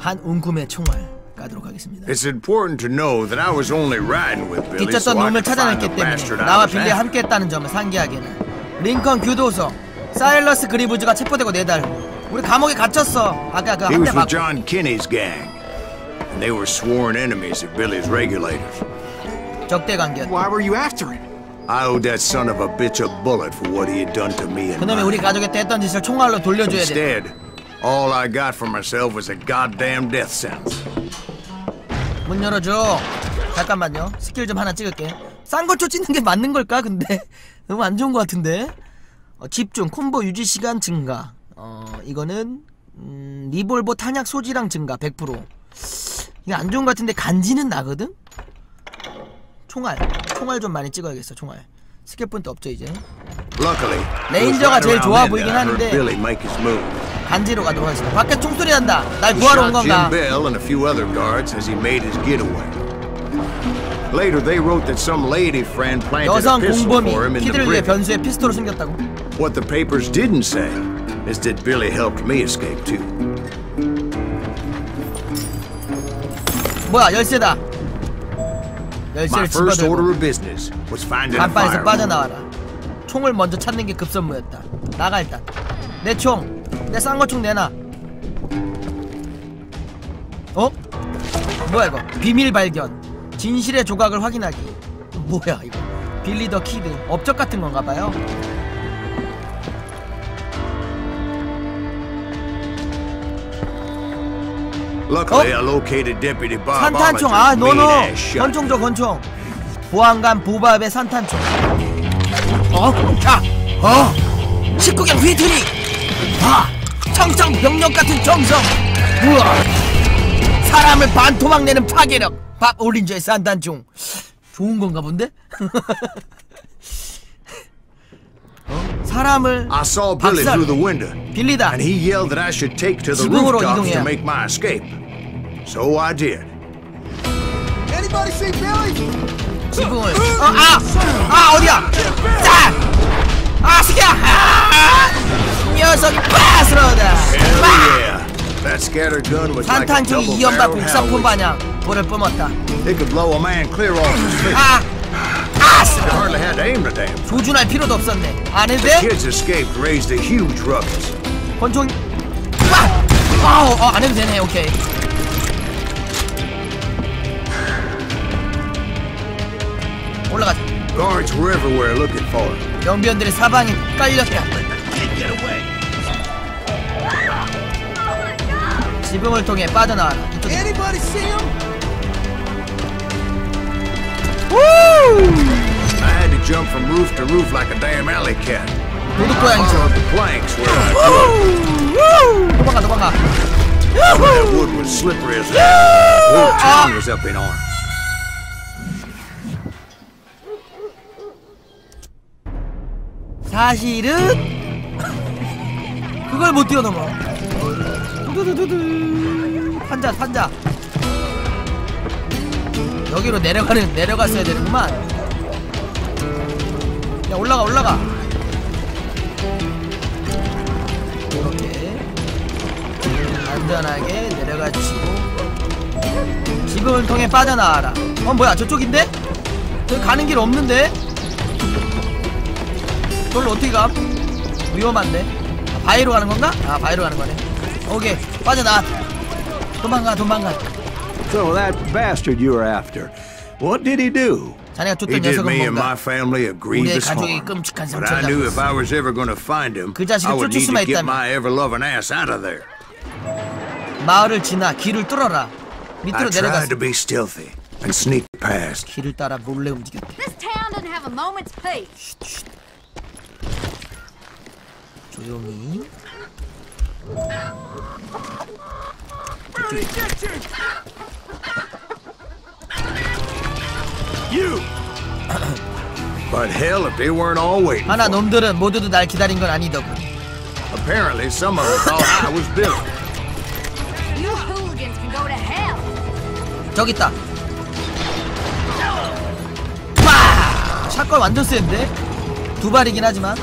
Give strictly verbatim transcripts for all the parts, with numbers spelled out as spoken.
한 움큼의 총알 까도록 하겠습니다. It's important to know that I was only riding with Billy, 뒤쫓던 so I 놈을 could find 찾아냈기 the 때문에 bastard I 나와 was 빌리와 after. 함께했다는 점을 상기하기에는 링컨 교도소 사일러스 그리브즈가 체포되고 네달 우리 감옥에 갇혔어. 아까 그 He 한 대 was with 맞고. John Kinney's gang, and they were sworn enemies of Billy's regulators. 적대 관계였다. Why were you after him? I owed that son of a bitch a bullet for what he had done to me and 그놈이 우리 mine. 가족한테 했던 짓을 총알로 돌려줘야 돼. Instead, all I got for myself was a goddamn death sentence. 문 열어줘. 잠깐만요. 스킬 좀 하나 찍을게. 쌍거초 찍는 게 맞는 걸까? 근데 너무 안 좋은 것 같은데. 어, 집중, 콤보 유지 시간 증가. 어 이거는 음, 리볼버 탄약 소지량 증가 백 퍼센트. 이게 안 좋은 것 같은데 간지는 나거든. 총알, 총알 좀 많이 찍어야겠어. 총알. 스킬 포인트 없죠 이제. Luckily, 레인저가 제일 좋아 보이긴 하는데 Billy make his move. 간지로 가도록 하겠습니다. 밖에 총소리 난다. 날 구하러 온 Shot 건가? Jim Bell and a few other guards as he made his getaway. Later, they wrote that some lady friend planted a 여성 pistol 공범이 for him in the 키드를 위해 brick. 변수에 피스톨을 숨겼다고. What the papers didn't say is that Billy helped me escape too. 뭐야 열쇠다. My 열쇠를 first order 집어들고 of business was finding a 간판에서 firearm. 빠져나와라. 총을 먼저 찾는 게 급선무였다. 나가 일단. 내 총, 내 쌍거총 내놔. 어? 뭐야 이거? 비밀 발견. 진실의 조각을 확인하기. 뭐야 이거? 빌리 더 키드. 업적 같은 건가봐요. Luckily, I located Deputy Bob 산탄총. 아 Armitage, 노노. mean ass shot. 권총 줘 권총. 보안관 보밥의 산탄총. 어? 자, 어? 십구 경 휘트리. 아, 청청 병력 같은 정성. 우와. 사람을 반토막 내는 파괴력. 밥 올린저의 산탄총. 좋은 건가 본데? 어? 사람을 I saw Billy 박살. through the window, 빌리다. and he yelled that I should take to the 지붕으로 rooftops 이동해야. to make my escape. So I did. Anybody see Billy? 지붕을. 어, 아, 아 어디야? 자, 아 새끼야. 아, 녀석이 빠스러다. Yeah, that scatter gun was like a 산탄총이 double 이연바 barrel 복사폰 Howitzer. 반향 볼을 뿜었다. It could blow a man clear off his feet. 아, 아, I hardly had to aim the damn. 조준할 필요도 없었네. 안 해도 돼? Kids escaped, raised a huge ruckus. 권총. 아, 아우, 어, 안 해도 되네. 오케이. 올라가자. Guards were everywhere looking for him. 영변들의 사방이 깔렸다. 지붕을 통해 빠져나와라. 이쪽에. Anybody see him? I had to jump from roof to roof like a damn alley cat. 도둑 I 고양이처럼. followed the planks where I could. 도망가, 도망가. That wood was slippery as hell. The whole town was up in arms. 사실은 그걸 못 뛰어넘어. 두두두두두. 판자, 판자. 여기로 내려가는 내려갔어야 되는구만. 야 올라가, 올라가. 이렇게 안전하게 내려가지고 지붕을 통해 빠져나와라. 어 뭐야 저쪽인데? 저기 가는 길 없는데? 저걸로 어떻게 가? 위험한데? 아, 바위로 가는 건가? 아 바위로 가는 거네. 오케이 빠져나와. 도망가 도망가. So that bastard you were after, what did he do? 자네가 He 쫓던 did 녀석은 me and 뭔가 my family a 우리의 grievous 가족이 harm. 끔찍한 But I 상처를 knew 받고 if I was ever going to find him, 그 자식을 I would 쫓을 need 수만 to get 있다면. my ever-loving ass out of there. 마을을 지나 길을 뚫어라. I 밑으로 tried 내려갔어. to be stealthy and sneak past. 길을 따라 몰래 움직였대. This town doesn't have a moment's peace. 조용히. You! But hell, if they weren't all waiting 하나 for me. 놈들은 모두도 날 기다린 건 아니더군. Apparently, some of them thought I was Billy. You hooligans can go to hell. 저기 있다. 빠! 샷건 완전 센데? 두 발이긴 하지만.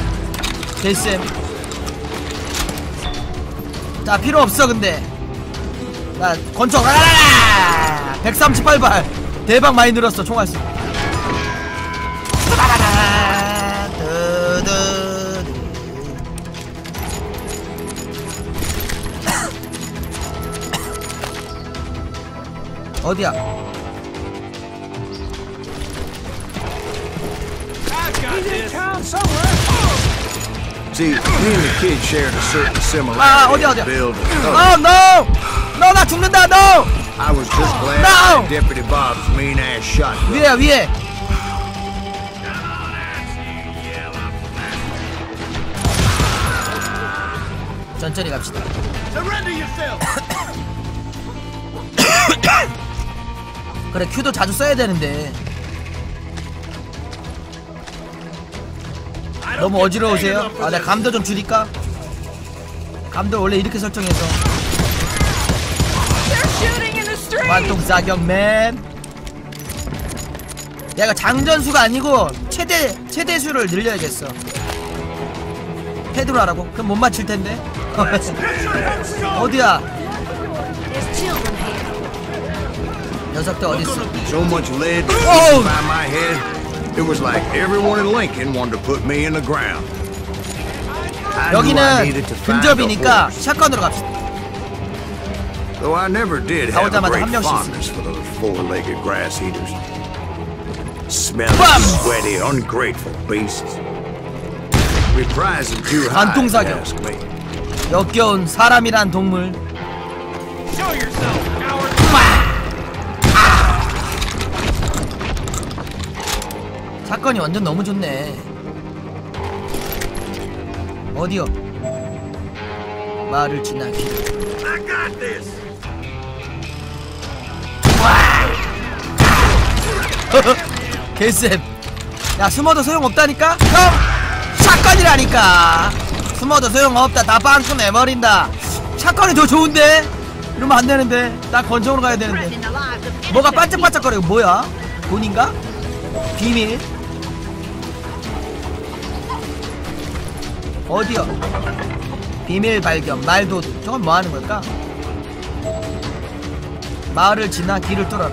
대쌤. 자 필요 없어 근데. 자 권총 라라라 백삼십팔 발 대박 많이 늘었어 총알수. 어디야? See, me and the kid shared a certain 아 similarity 어디야 in 어디야? build and Oh courage. no! No 나 죽는다 no! I was just glad No! that Deputy Bob's mean ass shotgun. 위에야 위에. 천천히 갑시다. 그래 큐도 자주 써야 되는데 너무 어지러우세요? 아 내가 감도 좀 줄일까? 감도 원래 이렇게 설정해서 관통 사격맨. 내가 장전수가 아니고 최대 최대수를 늘려야겠어. 패드로 하라고? 그럼 못 맞힐 텐데. 어디야? There's children here. 녀석들 어디 있어? So much lead Oh! by my head. It was like everyone in Lincoln wanted to put me in the ground. I knew I needed to 여기는 find a 근접이니까 horse. 샷건으로 갑시다. Though I never did have a 나오자마자 great 한 명씩 fondness for those four-legged grass eaters. Smelly, Bam! sweaty, ungrateful beasts. We prize them too high, 관통 if you 사격. ask me. 역겨운 사람이란 동물. 사건이 완전 너무 좋네. 어디요? 말을 지나기. 개쌤. 야 숨어도 소용없다니까? 형! 샷건이라니까. 숨어도 소용없다. 다 빵꾸 내버린다. 샷건이 더 좋은데? 이러면 안되는데. 나 권총으로 가야 되는데. 뭐가 반짝반짝거려. 뭐야? 돈인가? 비밀? 어디요? 비밀 발견 말도둑. 저건 뭐하는 걸까? 마을을 지나 길을 뚫어라.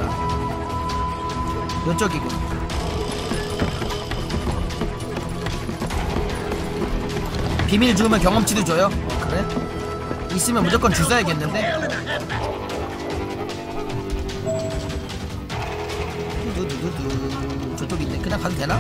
요쪽이고. 비밀 주우면 경험치도 줘요. 그래? 있으면 무조건 주워야겠는데? 두두두두. 저쪽 있네. 그냥 가도 되나?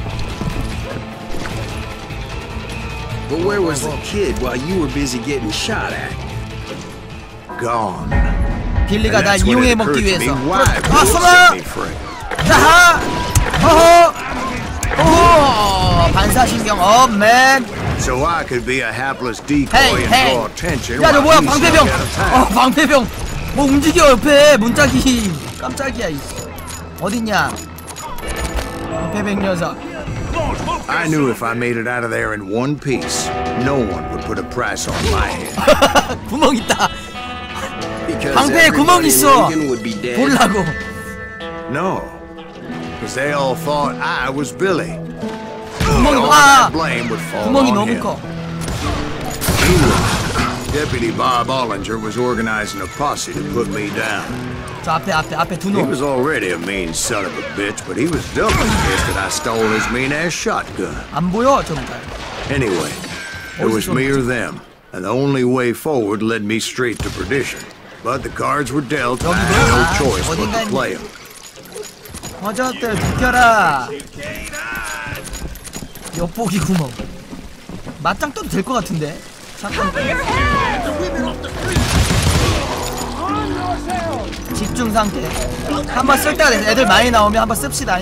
But where was the kid while you were busy getting shot at? Gone. 빌리가 And 날 that's when 이용해 it 먹기 occurred to 위해서. me why 아 Bill 숨어! set me free. 자하! 호호! 호호! 반사신경 업, 맨! So I could be a hapless decoy 헤이, and 헤이! draw attention 야, 저 while 뭐야, he 방패병! snuck out of town. 어, 방패병! 뭐 움직여, 옆에! 문짝이! 깜짝이야, 이 어딨냐? 방패병 녀석. I knew if I made it out of there in one piece, no one would put a price on my head. 구멍 있다! Because 방패에 구멍 everybody in 있어! Lincoln would be dead. 보려고. No, because they all thought I was Billy. 구멍이, All 아! that blame would fall 구멍이 on 너무 him. 커. Meanwhile, Deputy Bob Ollinger was organizing a posse to put me down. 저 앞에, 앞에, 앞에 두 He 놈. was already a mean son of a bitch, but he was doubly pissed that I stole his mean-ass shotgun. 안 보여, 좀 잘. Anyway, it was me or them, and the only way forward led me straight to perdition. But the cards were dealt, and I had no choice but to play them. 허저들 비켜라. 엿보기 구멍. 맞짱 떠도 될 것 같은데. 잠깐. 집중 상태. 한번 쓸 때가 돼서 애들 많이 나오면 한번 씁시다.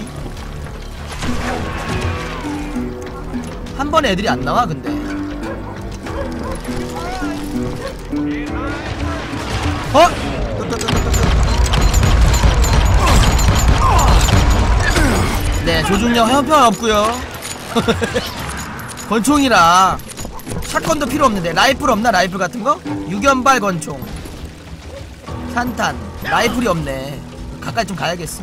한 번에 애들이 안 나와 근데. 어? 네, 조준력 형편 없고요. 권총이라 샷건도 필요 없는데 라이플 없나? 라이플 같은 거? 유견발 권총, 산탄, 라이플이 없네. 가까이 좀 가야겠어.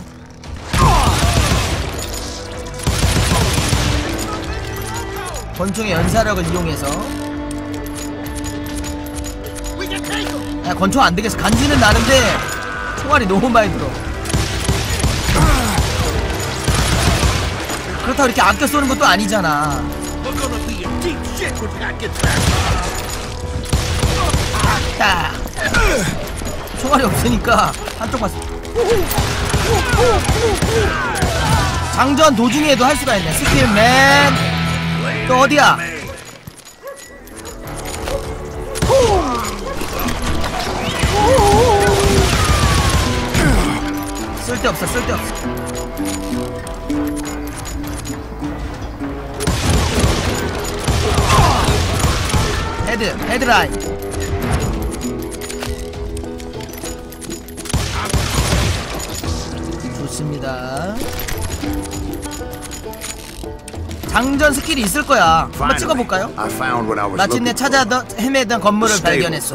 권총의 연사력을 이용해서 야 권총 안되겠어. 간지는 나는데 총알이 너무 많이 들어. 그렇다고 이렇게 아껴 쏘는 것도 아니잖아. 딱 총알이 없으니까 한쪽만 장전 도중에도 할 수가 있네. 스킬맨. 또 어디야? 쓸데없어 쓸데없어. 헤드 헤드라인. 좋습니다. 장전 스킬이 있을 거야. 한번 찍어볼까요? 마침내 찾아던 헤매던 건물을 발견했어.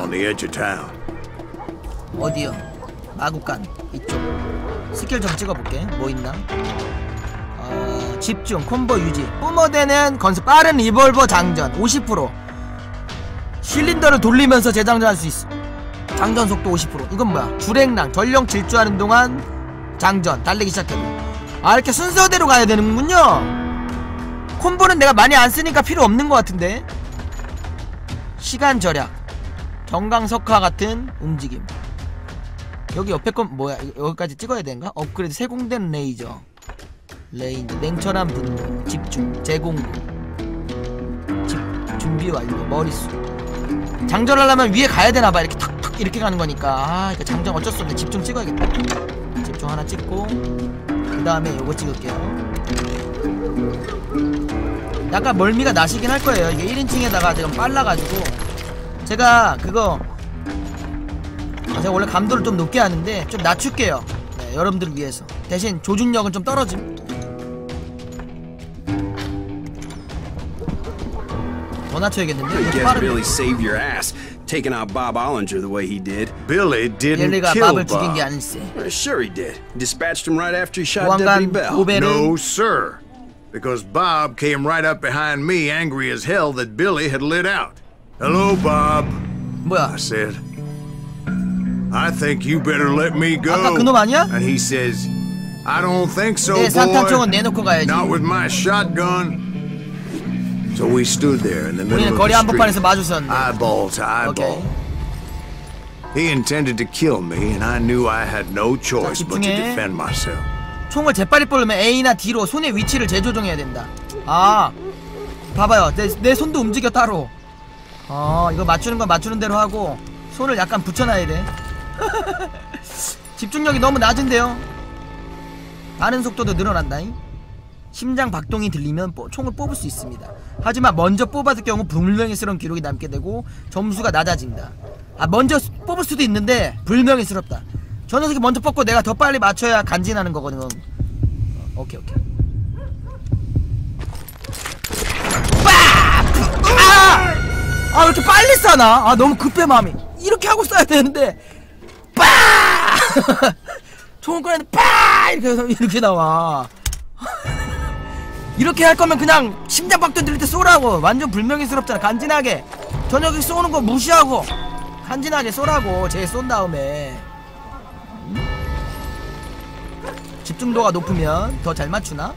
어디요? 마구간 이쪽. 스킬 좀 찍어볼게. 뭐 있나? 어, 집중, 콤보 유지, 뿜어대는 건수, 빠른 리볼버 장전 오십 퍼센트. 실린더를 돌리면서 재장전할 수 있어. 장전 속도 오십 퍼센트. 이건 뭐야? 주랭랑 전령 질주하는 동안 장전 달리기 시작해도. 아 이렇게 순서대로 가야 되는군요. 콤보는 내가 많이 안 쓰니까 필요 없는 것 같은데. 시간 절약, 경강석화 같은 움직임. 여기 옆에 건 뭐야? 여기까지 찍어야 되는가? 업그레이드, 세공된 레이저, 레인저, 냉철한 분노, 집중, 제공구, 집 준비 완료, 머릿수. 장전하려면 위에 가야 되나봐. 이렇게 탁탁 이렇게 가는 거니까. 아 이거 장전 어쩔 수 없네. 집중 찍어야겠다. 집중 하나 찍고 그 다음에 요거 찍을게요. 약간 멀미가 나시긴 할 거예요. 이게 일 인칭에다가 지금 빨라가지고 제가 그거 제가 원래 감도를 좀 높게 하는데 좀 낮출게요. 네, 여러분들을 위해서. 대신 조준력은 좀 떨어짐. 더 낮춰야겠는데? Billy saved your ass, taking out Bob Ollinger the way he did. Billy didn't 빌리가 kill 밥을 죽인 게 Bob. 아닐세. Sure he did. Dispatched him right after he shot Deputy 보안관 Bell. 고배를 No, sir. Because Bob came right up behind me, angry as hell that Billy had lit out. Hello, Bob. 뭐야? I said, I think you better let me go. 아까 그놈 아니야? And he says, I don't think so, 내 boy. 산탄총은 내놓고 가야지. Not with my shotgun. So we stood there in the middle 우리는 of 거리 the 한복판에서 street, 마주쳤는데. eyeball to eyeball. He intended to kill me, and I knew I had no choice but to 집중해. defend myself. 총을 재빨리 쏠려면 A나 D로 손의 위치를 재조정해야 된다. 아 봐봐요. 내, 내 손도 움직여 따로. 어 이거 맞추는 건 맞추는 대로 하고 손을 약간 붙여놔야 돼. 집중력이 너무 낮은데요. 반응 속도도 늘어난다잉. 심장 박동이 들리면 총을 뽑을 수 있습니다. 하지만 먼저 뽑았을 경우 불명예스러운 기록이 남게 되고 점수가 낮아진다. 아 먼저 뽑을 수도 있는데 불명예스럽다. 저 녀석이 먼저 뽑고 내가 더 빨리 맞춰야 간지나는 거거든. 어, 오케이 오케이. 아! 아, 왜 이렇게 빨리 쏴나? 아, 너무 급해 마음이. 이렇게 하고 쏴야 되는데 빠! 총을 꺼내는데 빠! 이렇게 해서 이렇게 나와. 이렇게 할 거면 그냥 심장박동 들릴 때 쏘라고. 완전 불명예스럽잖아. 간지나게 저 녀석이 쏘는 거 무시하고 간지나게 쏘라고. 쟤 쏜 다음에. 집중도가 높으면 더 잘 맞추나?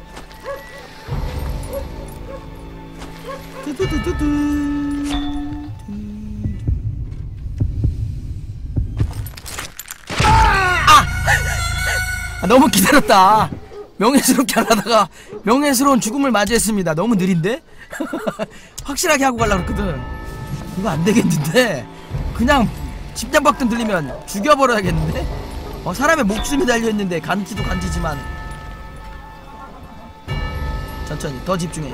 아! 아 너무 기다렸다. 명예스럽게 하다가 명예스러운 죽음을 맞이했습니다. 너무 느린데? 확실하게 하고 가려고 했거든. 이거 안 되겠는데? 그냥 심장박동 들리면 죽여버려야겠는데? 어, 사람의 목숨이 달려있는데 간지도 간지지만 천천히 더 집중해.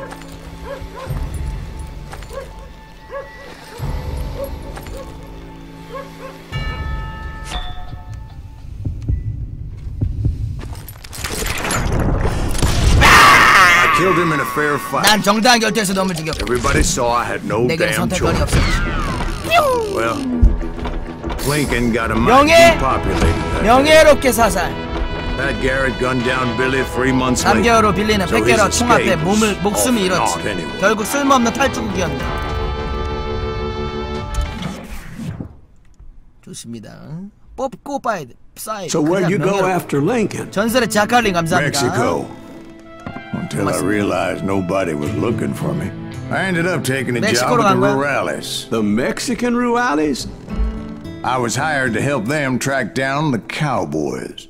I killed him in a fair fight. 난 정당한 결투에서 놈을 죽였고 Everybody saw I had no 내게는 damn 선택권이 choice. 없어. Well, Lincoln got a mighty 명예! depopulated that day. 명예롭게 사살. Pat Garrett gunned down Billy three months 삼 개월 후 later. 빌리는 So his 백 개로 총 앞에 escape 몸을 was 목숨을 off 잃었지. naught anyway. 결국 쓸모없는 탈주국이었네. 것입니다. 뽑고 봐야 돼. 사이드. So where'd you go after Lincoln? 전설의 자칼린 감사합니다. Mexico. Until I realized nobody was looking for me. I ended up taking a job 멕시코로 at 간 the 거야? Rurales. The Mexican Rurales? I was hired to help them track down the cowboys.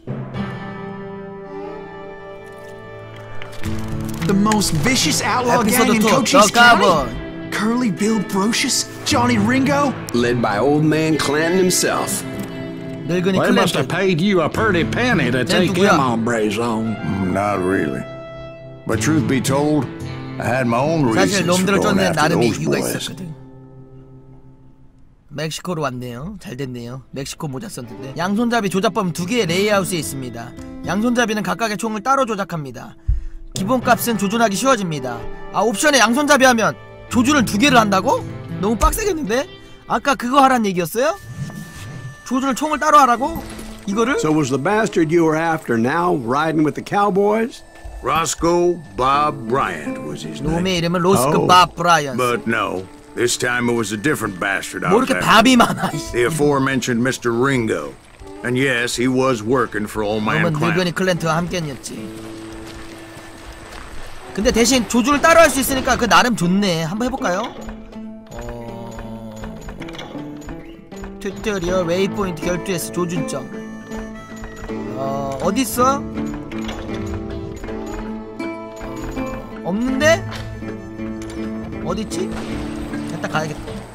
The most vicious outlaw gang 에피소드 in 투, Cochise 더 카본. County? Curly Bill Brocious? Johnny Ringo? Led by old man Clanton himself. 늙은이 They must have 클랜트. paid you a pretty penny to take 누구야? them hombres on. Mm, Not really. But truth be told, I had my own 사실 reasons for 놈들을 going 쫓는 after 나름의 those 이유가 boys. 있었거든. 멕시코로 왔네요. 잘 됐네요. 멕시코 모자 썼는데. 양손잡이 조작법 두 개의 레이아웃에 있습니다. 양손잡이는 각각의 총을 따로 조작합니다. 기본값은 조준하기 쉬워집니다. 아, 옵션에 양손잡이 하면 조준을 두 개를 한다고? 너무 빡세겠는데? 아까 그거 하란 얘기였어요? 조준을 총을 따로 하라고? 이거를? So was the bastard you were after now riding with the cowboys? Roscoe Bob Bryant was his name. 놈의 이름은 로스크 Oh, 밥 브라이언스. But no, this time it was a different bastard I 뭐 was 이렇게 after. 밥이 많아. The aforementioned Mister Ringo. And yes, he was working for old man 놈은 Clanton. 늙은이 클랜트와 함께였지. 근데 대신 조준을 따로 할 수 있으니까 그 나름 좋네. 한번 해볼까요? 어... 튜토리얼 웨이포인트 결투에서 조준점. 어... 어딨어? 어... 없는데? 어딨지? 일단 가야겠다.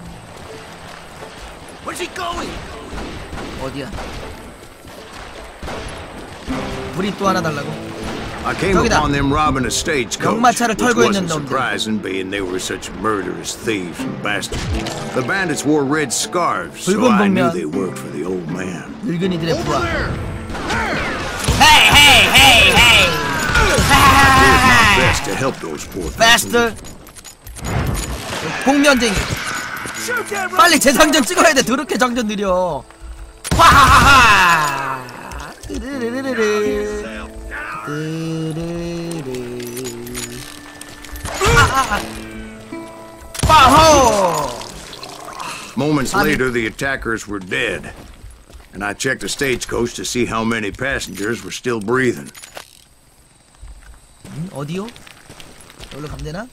Where's he going? 어디야? 물이 또 하나 달라고? I came 저기다. upon them robbing a stagecoach, 경마차를 which 털고 wasn't 있는 놈들. surprising, being they were such murderous thieves and bastards. The bandits wore red scarves, so 붉은 I knew 복면. they worked for the old man. 늙은이들의 부하. 헤이 헤이 헤이 헤이. Best to help those poor Faster. 복면쟁이. 빨리 재장전 찍어야 돼. 더럽게 장전 느려. 와하하하. 르르르르르. 르르르르. 아아아. 파호. Moments I mean- later, the attackers were dead, and I checked the stagecoach to see how many passengers were still breathing. 음, 어디요? 여기로 가면 되나?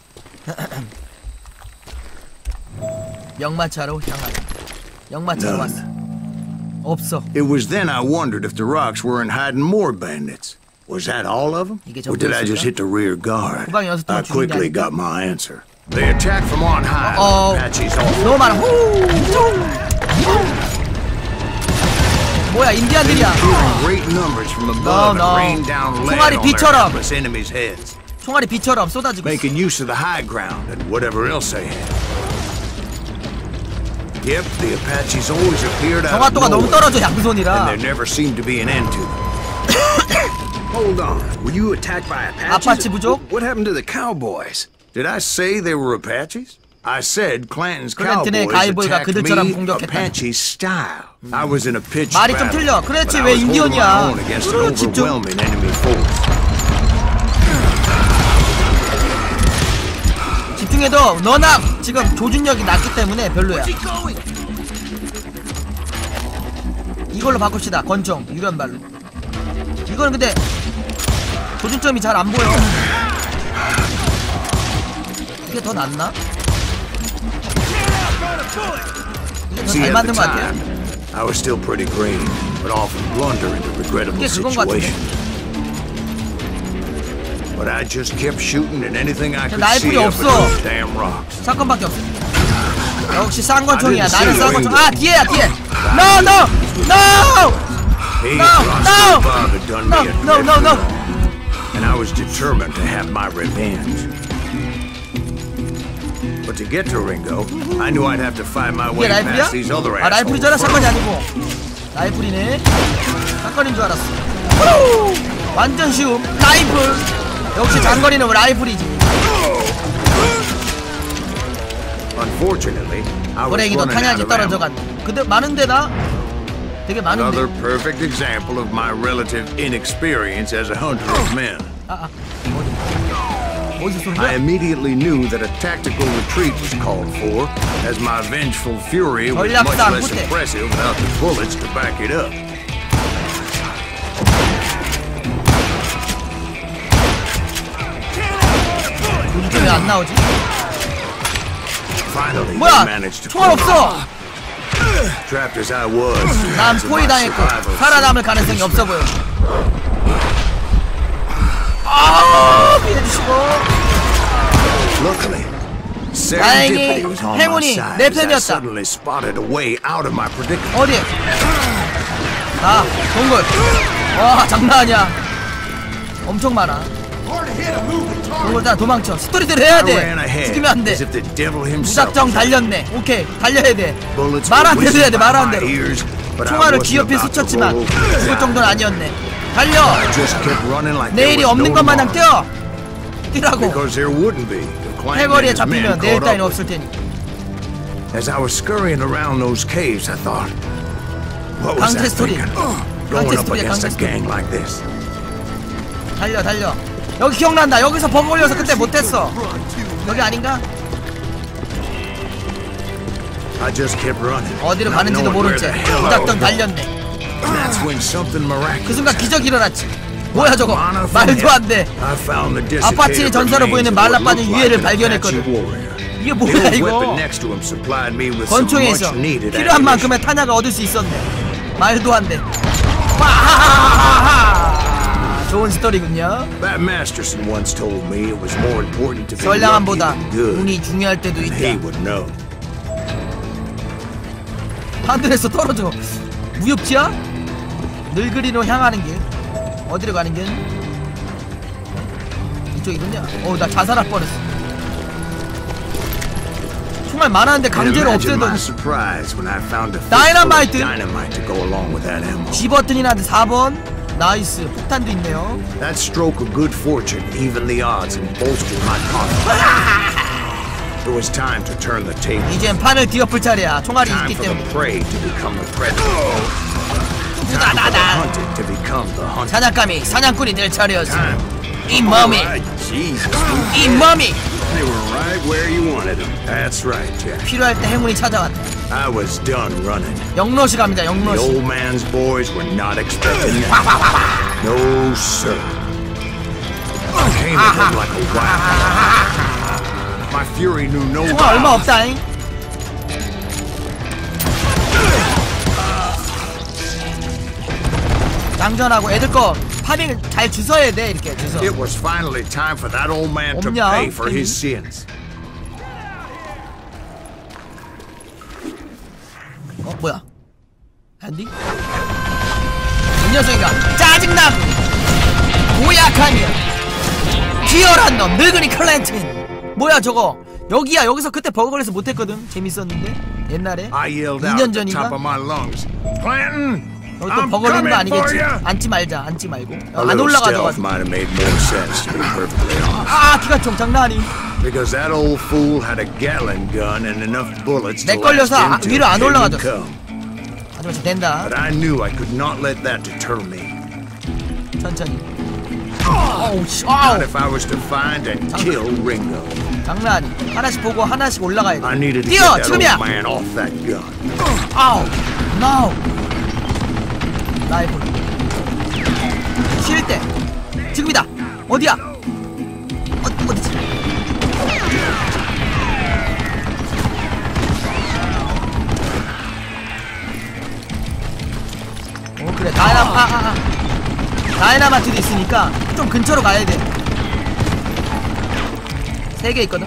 영마차로 향하다. 영마차로 왔어. 없어. It was then I wondered if the rocks weren't hiding more bandits. Was that all of them? 이게 Or did I just 전부였을까? hit the rear guard? 후방 연습 동안 I 죽인 게 quickly 아닐까? got my answer. They attacked from on high. 어, Apaches all 너무 많아. 후! 뭐야, 인디안들이야. great numbers from No, above no. and rained down lead 총알이 on their 비처럼. helpless enemies' heads, 총알이 비처럼 쏟아지고 있어. making use of the high ground and whatever else they had. Yep, the Apaches always appeared out of 정확도가 너무 nowhere, 떨어져, and 양손이라. there never seemed to be an end to them. Hold on. Were you attacked by Apaches? 아파치 부족? What happened to the cowboys? Did I say they were Apaches? I said Clanton's 클랜튼의 cowboys 가이보이가 attacked 그들처럼 me 공격했다. Apache style. I was in a pitched 말이 좀 battle, 틀려. 그렇지, but I 왜 was holding 인디언이야. my own against an 으르르, 집중. overwhelming enemy force. 집중해도 너나 지금 조준력이 낮기 때문에 별로야. 이걸로 바꿉시다. 권총 유련발로. 이거는 근데 조준점이 잘 안 보여. 이게 더 낫나? 이게 더 See, 잘 at 만든 the 것 같아. time, I was still pretty green, but often blunder into regrettable 이게 그건 것 같은데. situations. But I just kept shooting at anything I could 라이플이 see up at 없어. those damn rocks. 사건밖에 없어. 역시 쌍권총이야. I didn't 나는 see 쌍권총. the 아 뒤에야 뒤에. No no no He No, and no! Roscoe Bob had done no me a no no dreadful no. wrong, and I was determined to have my revenge. But to get to Ringo, I knew I'd have to find my way 이게 라이플이야? past these other 아 assholes 라이플이잖아. 사건이 first. 아니고 라이플이네. 사건인 줄 알았어. 후루! 완전 쉬움. 라이플. 역시 장거리는 라이플이지. Unfortunately, I was 고래기도 running out 탄약이 of 떨어져 ammo. 갔네. 근데 많은데나? 되게 Another 많은데. perfect example of my relative inexperience as a hunter of men. 아, 아. 어디? 어디서 쏘는 I 거야? immediately knew that a tactical retreat was called for, as my vengeful fury was much 전략상 less 후퇴. impressive without the bullets to back it up. 이게 왜 안 나오지? Finally, they 뭐야? managed to 총알 pull 없어! Trapped as I was, 난 because of 포위 my 당했고 survival 살아남을 가능성이 없어 보여. 아, 피해주시고. Luckily, 다행히 serendipity was on my 행운이 side 내 as I 편이었다. suddenly spotted a way out of my predicament. 어디? 아, 동굴. 와, 장난 아니야. 엄청 많아. 동굴 다 도망쳐. 스토리대로 해야 I 돼. ran ahead 죽이면 안 돼. as if the devil himself 무작정 was 달렸네. 오케이, 달려야 돼. bullets 말 안 were 대로 해야 돼. whizzing 말 by 안 my 대로. ears, but I 총알을 wasn't 귀옆에 about to 스쳤지만 roll over the 그것 ground. 정도는 아니었네. 달려. I just kept running like there 내일이 was 없는 no 것마냥 tomorrow. 뛰어. 뛰라고. Because there wouldn't be. The clan 해거리에 and his men 잡히면 내일 caught 따위는 up. 없을 테니. As I was scurrying around those caves, I thought, what was 강제 I 스토리. thinking? 강제 Going up 스토리야, against 강제 a 스토리. gang like this. 달려, 달려. 여기 기억난다. 여기서 버그 걸려서 그때 못했어. 여기 아닌가? I just kept running. 어디로 not 가는지도 knowing 모른 where 채 the hell I was 무작정 going. 달렸네. That's when something 그 miraculous. 순간 기적이 일어났지. 뭐야 저거? Manna from 말도 안 돼. heaven. I found the 아파트의 desiccated 전사로 remains 보이는 of what 말라빠진 looked 유해를 like an 발견했거든. Apache warrior. 이게 The 뭐야 old 이거? weapon next to him supplied me with some 권총에서 much needed 필요한 ammunition. 만큼의 탄약을 얻을 수 있었네. 말도 안 돼. 와하하하하. 좋은 스토리군요. Bat Masterson once told me it was more important to be lucky 선량함보다 than good. 운이 중요할 때도 And he 있다. would know. 하늘에서 떨어져. 무협지야? 늙으리로 향하는 길. 어디로 가는 길? 이쪽이군요. 어우 나 자살할 뻔했어. 정말 많았는데 And 강제로 imagine my 없애더니 surprise when I found a fistful of Dynamite. dynamite to go along with that ammo. G 버튼이나 사 번. 나이스. 폭탄도 있네요. That stroke of good fortune evened the odds and bolstered my confidence. It was time to turn the table. 이젠 판을 뒤엎을 차례야. 총알이 Time 있기 for the 때문에. prey to become the predator. Time for the hunted to become the hunted. 사냥감이 사냥꾼이 될 차례였어. Time. 이 몸이, Jesus, 이 몸이 they were right where you wanted them. That's right, Jack. 필요할 때 행운이 찾아왔다. I was done running. 영로시 갑니다. The 영로시. old man's boys were not expecting that. No, sir. I came at them like a wild. My fury knew no 총알 얼마 bounds. 없다잉. 장전하고 애들 거 파밍을 잘 주워야 돼. 이렇게 주워. It was finally time for that old man to 없냐? pay for his sins. 어 뭐야? 안디? 이 녀석이가 짜증나고 고약한 년 기어란 놈 늙은이 클랜튼. 뭐야 저거? 여기야. 여기서 그때 버거 걸려서 못했거든. 재밌었는데 옛날에. I yelled 이 out 년 at the top 전인가? of my lungs. Clanton, 여기 또 I'm 버거 걸리는 거 coming for 아니겠지? you. 앉지 말자. 앉지 말고. A 안 little stealth 올라가져가지고. might have made more sense, to be perfectly honest. 아 기관총 장난 아니. Because that old fool had a Gatling gun and enough bullets to 내 last 걸려서 아, him till 위로 안 heaven 올라가졌어. come. 하지만 된다. But I knew I could not let that deter me. 천천히. 어우 씨. 아우. Not if I was to find and kill Ringo. 장난 아니. 하나씩 보고 하나씩 올라가야 I 돼. needed to get 뛰어 that 지금이야. old man off that gun. 아우. 나우. 라이플. 쉴 때. 지금이다. 어디야? 어, 어디지? 어 그래. 다이나 아, 아, 아. 다이나마트도 있으니까 좀 근처로 가야 돼. 세 개 있거든.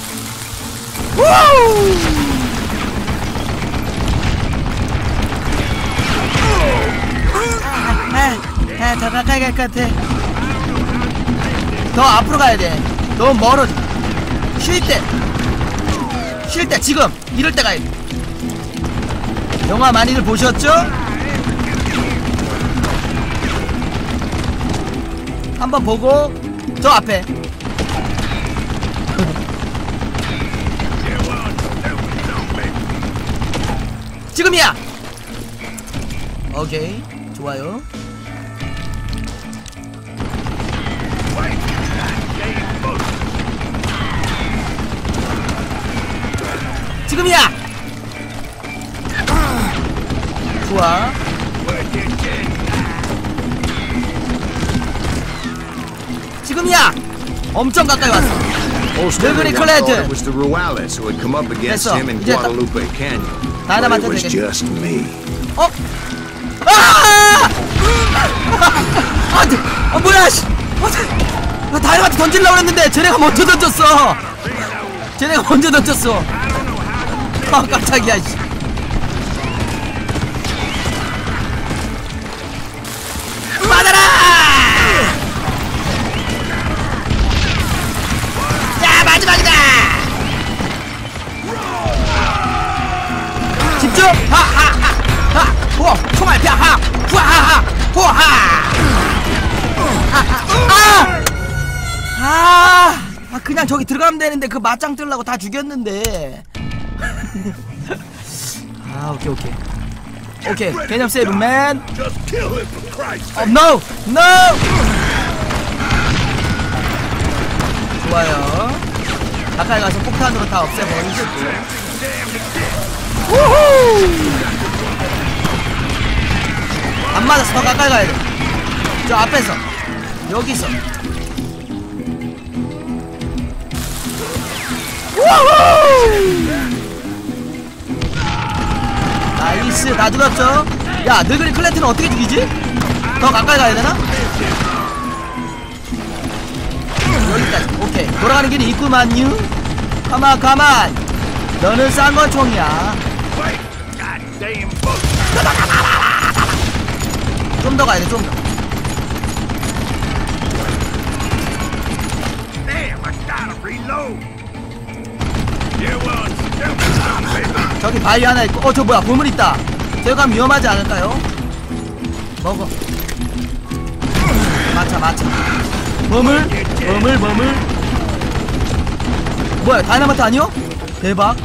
우우! 아, 아, 더 가까이 갈 것 같아. 더 앞으로 가야 돼. 너무 멀어. 쉴 때. 쉴 때, 지금. 이럴 때 가야 돼. 영화 많이들 보셨죠? 한번 보고, 저 앞에. 지금이야! 오케이. 좋아요. 지금이야. 좋아. 지금이야. 엄청 가까이 왔어. 늙은이 클랜트. It was the Ruales who had come up against 됐어. him in 이제 딱- Guadalupe Canyon. But 다이너마이트 it was 되겠네. just me. 어? 아! 아, 네. 아 뭐야 씨. 아, 나 다이너마이트 던질려고 했는데 쟤네가 먼저 던졌어. 쟤네가 먼저 던졌어. 아 깜짝이야 씨. 맞아라! 야 마지막이다! 집중! 하하하하! 호! 총알 펴! 하! 후하하! 호하! 아! 아! 아 그냥 저기 들어가면 되는데 그 맞짱 뜨려고 다 죽였는데. 아 오케이 오케이 오케이 개념 세이브맨. 어 노! 노! 좋아요. 가까이 가서 폭탄으로 다 없애버리고. 우후! 안 맞았어. 더 가까이 가야 돼. 저 앞에서 여기서. 우후! 나이스. 다 죽었죠? 야 늙은이 클랜트는 어떻게 죽이지? 더 가까이 가야 되나? 여기까지. 오케이. 돌아가는 길이 있구만요. 가만 가만. 너는 쌍권총이야. 좀 더 가야 돼. 좀 더. 저기 바위 하나 있고. 어 저 뭐야 보물 있다. 저기 가면 위험하지 않을까요? 먹어. 맞아 맞아. 버물 버물 버물. 뭐야 다이너마이트 아니요? 대박.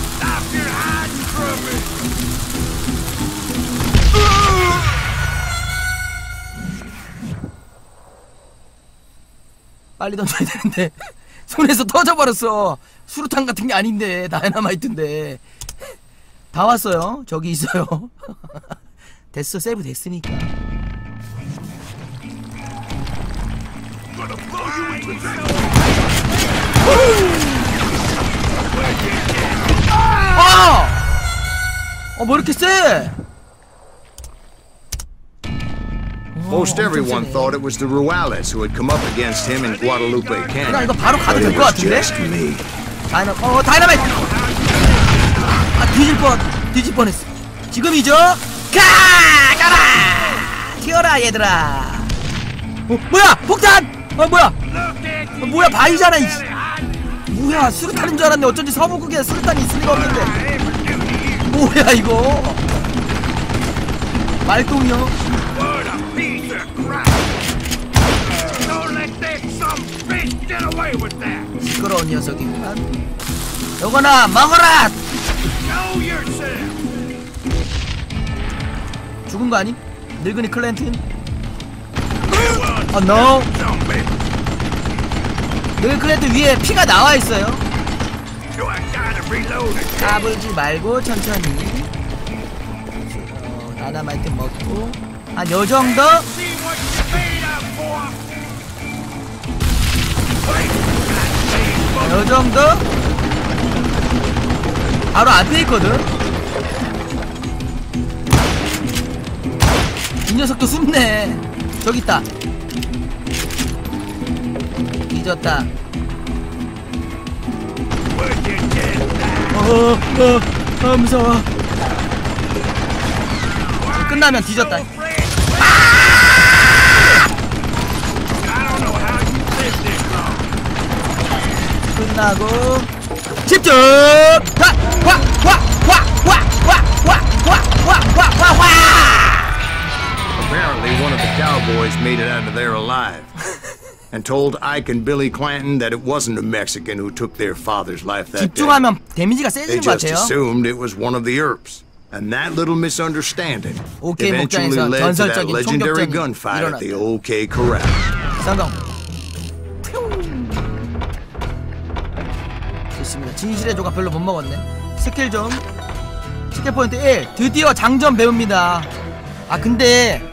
빨리 던져야 되는데 손에서 터져버렸어. 수류탄 같은 게 아닌데 다이너마이트인데. 다 왔어요. 저기 있어요. 됐어. 세이브 됐으니까. 어! 어, 뭐 이렇게 세? Most everyone thought it was the Ruales who had come up against him in Guadalupe 그냥 Canyon. 이거 바로 가도 But 될 it 것 was 같은데? just me. 다이너, 어, 다이너마이트! 아, 뒤질 뻔, 뒤질 뻔했어. 지금이죠? 가! 가라! 튀어라, 얘들아! 어, 뭐야! 폭탄! 어, 뭐야! 어, 뭐야, 바위잖아, 이씨! 뭐야, 수류탄인 줄 알았네. 어쩐지 서부국에 수류탄이 있을 리가 없는데. 뭐야, 이거! 말똥이요? 시끄러운 녀석이구만. 요거나 먹어라! 죽은 거 아니? 늙은이 클랜튼? 어, 노! 늙은이 클랜튼 위에 피가 나와 있어요. 까불지 말고 천천히. 어, 다이너마이트 먹고 한 요정도? 요정도? 바로 앞에 있거든? 이 녀석도 숨네. 저기 있다. 잊었다. 어, 어, 어, 무서워. 끝나면 뒤졌다. 끝나고 집중! 와! 와! 와! 와! 와! 와! 와! 와! 와! 와! 와! 와! Apparently, one of the cowboys made it out of there alive and told Ike and Billy Clanton that it wasn't a Mexican who took their father's life that day. 집중하면 데미지가 They 세지는 것 just 같아요. assumed it was one of the Earps. And that little misunderstanding OK eventually 목장에서 led to that 전설적인 legendary 총격전이 gunfight at the 일어났다. OK Corral. 성공. 좋습니다. 진실의 조각 별로 못 먹었네. 스킬 좀 스킬 포인트 일. 드디어 장전 배웁니다. 아 근데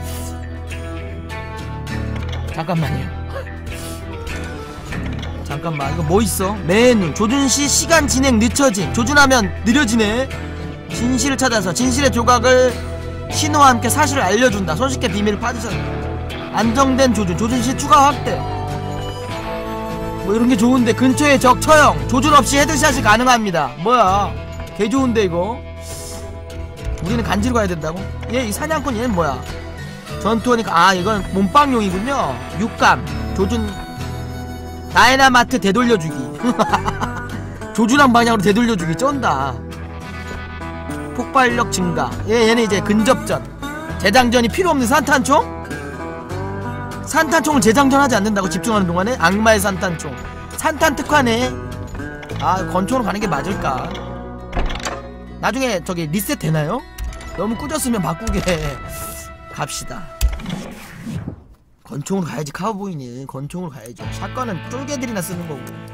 잠깐만요. 잠깐만 이거 뭐 있어? 메뉴 조준시 시간 진행 늦춰짐. 조준하면 느려지네. 진실을 찾아서 진실의 조각을 신호와 함께 사실을 알려준다. 손쉽게 비밀을 파헤쳐. 안정된 조준 조준시 추가 확대. 뭐 이런게 좋은데 근처에 적 처형 조준 없이 헤드샷이 가능합니다. 뭐야 개 좋은데 이거. 우리는 간지로 가야 된다고? 얘 이 사냥꾼 얘는 뭐야? 전투하니까 아 이건 몸빵용이군요. 육감 조준 다이나마트 되돌려주기. 조준한 방향으로 되돌려주기 쩐다. 폭발력 증가. 얘 얘는 이제 근접전 재장전이 필요 없는 산탄총? 산탄총을 재장전하지 않는다고 집중하는 동안에 악마의 산탄총. 산탄 특화네. 아 권총으로 가는 게 맞을까? 나중에 저기 리셋 되나요? 너무 꾸졌으면 바꾸게 갑시다. 권총으로 가야지. 카우보이는 권총으로 가야죠. 샷건은 쫄개들이나 쓰는 거고.